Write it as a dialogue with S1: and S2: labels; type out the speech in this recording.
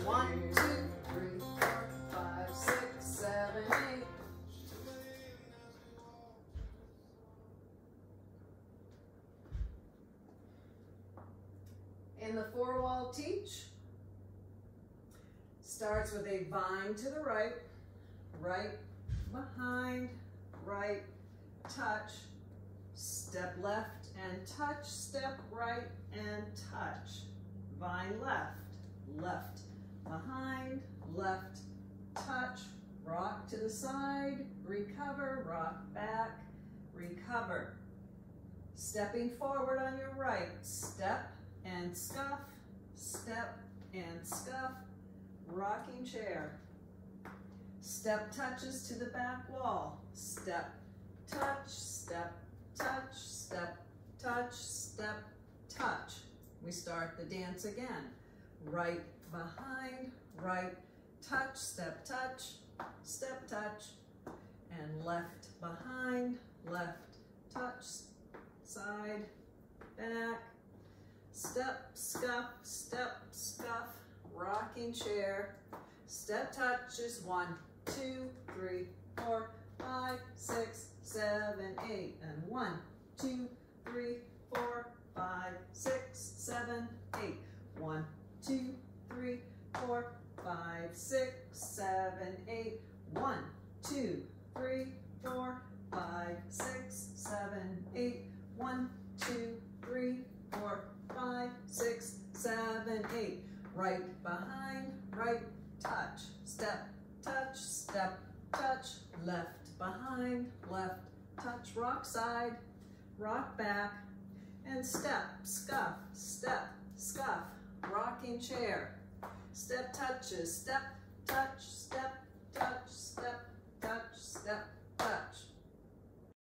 S1: 1, 2, 3, 4, 5, 6, 7, 8. In the four-wall teach, starts with a vine to the right, right behind, right, touch, step left and touch, step right and touch, vine left, left behind, left, touch, rock to the side, recover, rock back, recover. Stepping forward on your right, step and scuff, step and scuff, rocking chair. Step touches to the back wall, step, touch, step, touch, step, touch, step, touch. We start the dance again. Right behind, right, touch, step, touch, and left behind, left, touch, side, back, step, scuff, rocking chair, step touches 1, 2, 3, 4, 5, 6, 7, 8, and 1, 2, 3, 4, 5, 6, 7, 8, 1, 2, 3, 4, 5, 6, 7, 8, 1, 2, 3, 4, 5, 6, 7, 8, 1, 2, 3, 4, 5, 6, 7, 8. Right behind, right, touch, step, touch, left behind, left, touch, rock side, rock back, and step, scuff, rocking chair. Step touches, step, touch, step,